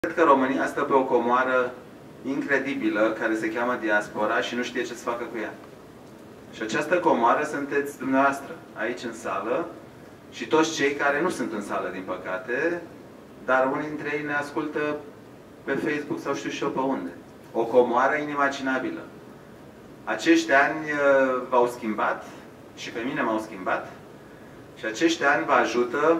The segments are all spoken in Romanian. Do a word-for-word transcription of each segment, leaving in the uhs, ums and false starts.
Cred că România stă pe o comoară incredibilă care se cheamă diaspora și nu știe ce să facă cu ea. Și această comoară sunteți dumneavoastră, aici în sală, și toți cei care nu sunt în sală, din păcate, dar unii dintre ei ne ascultă pe Facebook sau știu și eu pe unde. O comoară inimaginabilă. Acești ani uh, v-au schimbat și pe mine m-au schimbat și acești ani vă ajută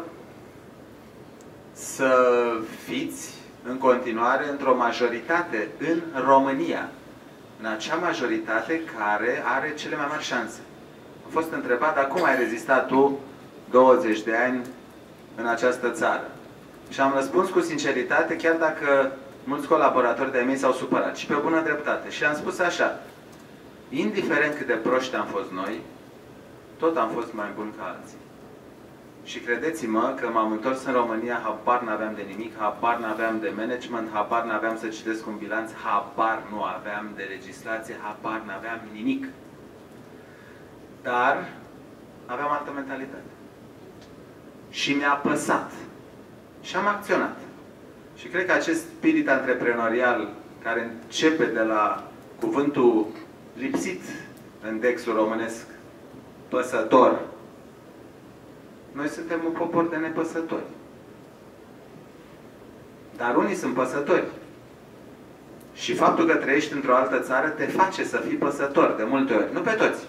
să fiți în continuare într-o majoritate în România. În acea majoritate care are cele mai mari șanse. Am fost întrebat, dar cum ai rezistat tu douăzeci de ani în această țară? Și am răspuns cu sinceritate, chiar dacă mulți colaboratori de-ai mei s-au supărat, și pe bună dreptate. Și am spus așa, indiferent cât de proști am fost noi, tot am fost mai buni ca alții. Și credeți-mă că m-am întors în România, habar n-aveam de nimic, habar n-aveam de management, habar n-aveam să citesc un bilanț, habar nu aveam de legislație, habar n-aveam nimic. Dar aveam altă mentalitate. Și mi-a păsat. Și am acționat. Și cred că acest spirit antreprenorial, care începe de la cuvântul lipsit în dexul românesc, păsător, noi suntem un popor de nepăsători. Dar unii sunt păsători. Și faptul că trăiești într-o altă țară te face să fii păsător de multe ori. Nu pe toți.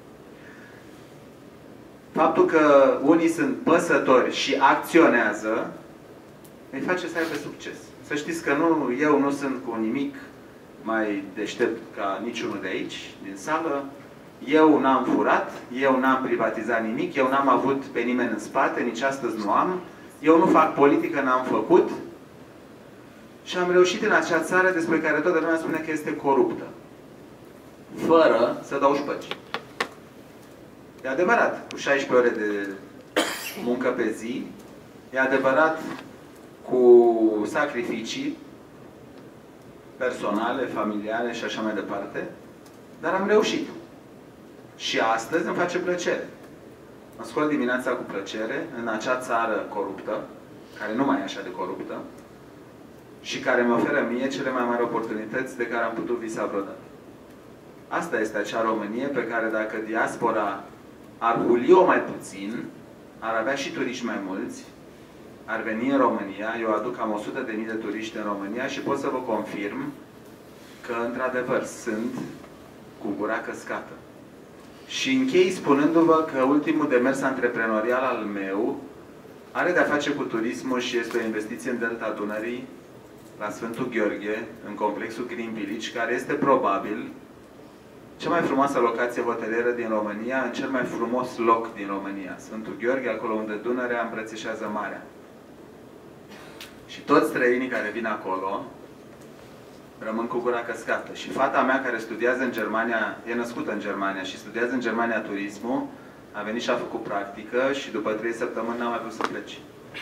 Faptul că unii sunt păsători și acționează îi face să aibă succes. Să știți că nu, eu nu sunt cu nimic mai deștept ca niciunul de aici, din sală. Eu n-am furat, eu n-am privatizat nimic, eu n-am avut pe nimeni în spate, nici astăzi nu am. Eu nu fac politică, n-am făcut. Și am reușit în acea țară despre care toată lumea spune că este coruptă. Fără să dau șpăci. E adevărat, cu șaisprezece ore de muncă pe zi, e adevărat cu sacrificii personale, familiale și așa mai departe, dar am reușit. Și astăzi îmi face plăcere. Mă scol dimineața cu plăcere în acea țară coruptă, care nu mai e așa de coruptă, și care mi oferă mie cele mai mari oportunități de care am putut visa vreodată. Asta este acea Românie pe care dacă diaspora ar huli-o mai puțin, ar avea și turiști mai mulți, ar veni în România, eu aduc cam o sută de mii de turiști în România și pot să vă confirm că, într-adevăr, sunt cu gura căscată. Și închei spunându-vă că ultimul demers antreprenorial al meu are de-a face cu turismul și este o investiție în Delta Dunării, la Sfântul Gheorghe, în complexul Green Village, care este probabil cea mai frumoasă locație hotelieră din România, în cel mai frumos loc din România. Sfântul Gheorghe, acolo unde Dunărea îmbrățișează marea. Și toți străinii care vin acolo rămân cu gura căscată. Și fata mea care studiază în Germania, e născută în Germania și studiază în Germania turismul, a venit și a făcut practică și după trei săptămâni n-a mai vrut să plece.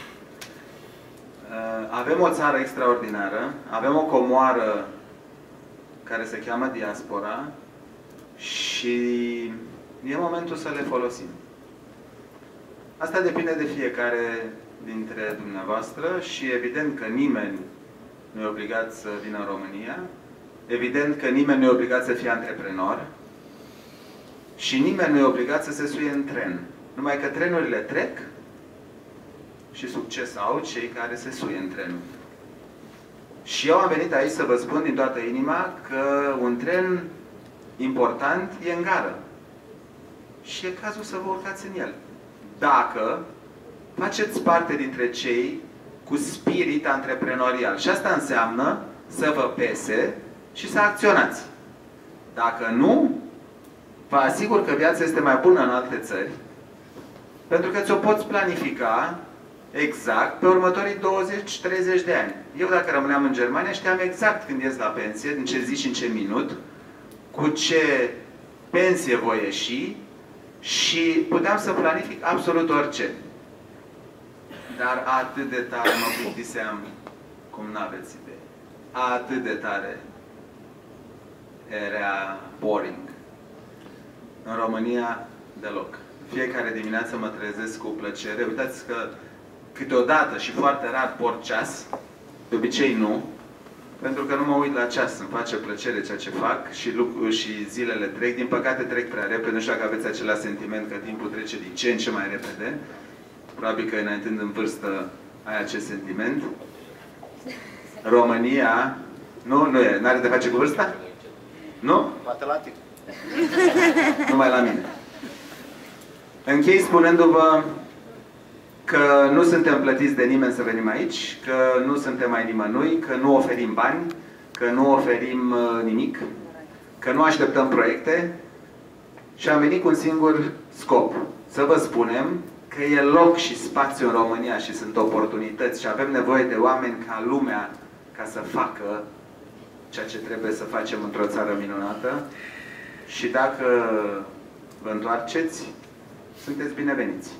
Avem o țară extraordinară, avem o comoară care se cheamă diaspora și e momentul să le folosim. Asta depinde de fiecare dintre dumneavoastră și evident că nimeni nu e obligat să vină în România, evident că nimeni nu e obligat să fie antreprenor și nimeni nu e obligat să se suie în tren. Numai că trenurile trec și succes au cei care se suie în trenul. Și eu am venit aici să vă spun din toată inima că un tren important e în gară. Și e cazul să vă urcați în el. Dacă faceți parte dintre cei cu spirit antreprenorial. Și asta înseamnă să vă pese și să acționați. Dacă nu, vă asigur că viața este mai bună în alte țări, pentru că ți-o poți planifica exact pe următorii douăzeci treizeci de ani. Eu, dacă rămâneam în Germania, știam exact când ies la pensie, în ce zi și în ce minut, cu ce pensie voi ieși și puteam să planific absolut orice. Dar atât de tare mă plictiseam, cum n-aveți idee. Atât de tare era boring. În România, deloc. Fiecare dimineață mă trezesc cu plăcere. Uitați că câteodată și foarte rar port ceas De obicei nu, pentru că nu mă uit la ceas, îmi face plăcere ceea ce fac și, lucru, și zilele trec. Din păcate trec prea repede, nu știu dacă aveți același sentiment că timpul trece din ce în ce mai repede. Probabil că înaintând în vârstă ai acest sentiment. România, nu, nu e, n-are de face cu vârsta? Nu? Poate la tine. Numai la mine. Închei spunându-vă că nu suntem plătiți de nimeni să venim aici, că nu suntem ai nimănui, că nu oferim bani, că nu oferim uh, nimic, că nu așteptăm proiecte și am venit cu un singur scop. Să vă spunem că e loc și spațiu în România și sunt oportunități și avem nevoie de oameni ca lumea ca să facă ceea ce trebuie să facem într-o țară minunată și dacă vă întoarceți, sunteți bineveniți.